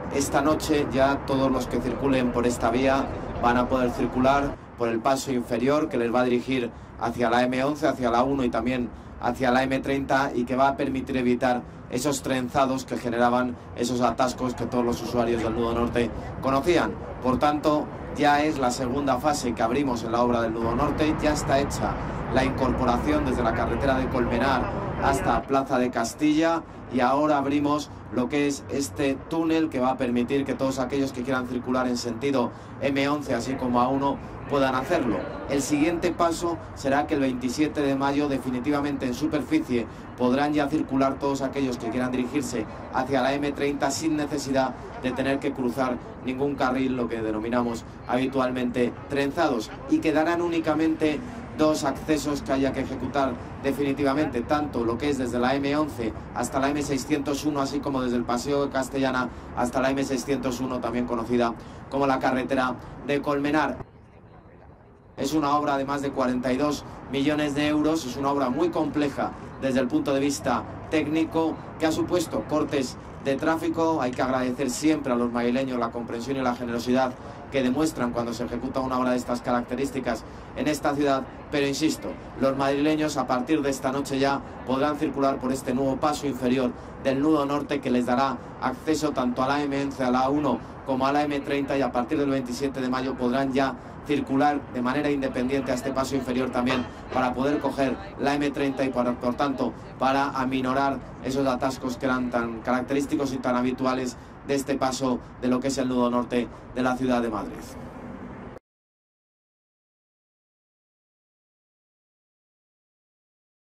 esta noche ya todos los que circulen por esta vía van a poder circular por el paso inferior que les va a dirigir hacia la M11, hacia la 1 y también hacia la M30, y que va a permitir evitar esos trenzados que generaban esos atascos que todos los usuarios del nudo norte conocían. Por tanto, ya es la segunda fase que abrimos en la obra del nudo norte. Ya está hecha la incorporación desde la carretera de Colmenar hasta Plaza de Castilla, y ahora abrimos lo que es este túnel que va a permitir que todos aquellos que quieran circular en sentido M11 así como A1 puedan hacerlo. El siguiente paso será que el 27 de mayo definitivamente en superficie podrán ya circular todos aquellos que quieran dirigirse hacia la M30 sin necesidad de tener que cruzar ningún carril, lo que denominamos habitualmente trenzados, y quedarán únicamente dos accesos que haya que ejecutar definitivamente, tanto lo que es desde la M11 hasta la M601, así como desde el Paseo de Castellana hasta la M601, también conocida como la carretera de Colmenar. Es una obra de más de 42 millones de euros, es una obra muy compleja desde el punto de vista técnico, que ha supuesto cortes de tráfico. Hay que agradecer siempre a los madrileños la comprensión y la generosidad que demuestran cuando se ejecuta una obra de estas características en esta ciudad, pero insisto, los madrileños a partir de esta noche ya podrán circular por este nuevo paso inferior del nudo norte, que les dará acceso tanto a la M11, a la A1 como a la M30, y a partir del 27 de mayo podrán ya circular de manera independiente a este paso inferior también para poder coger la M30 y por tanto para aminorar esos atascos que eran tan característicos y tan habituales de este paso de lo que es el nudo norte de la ciudad de Madrid.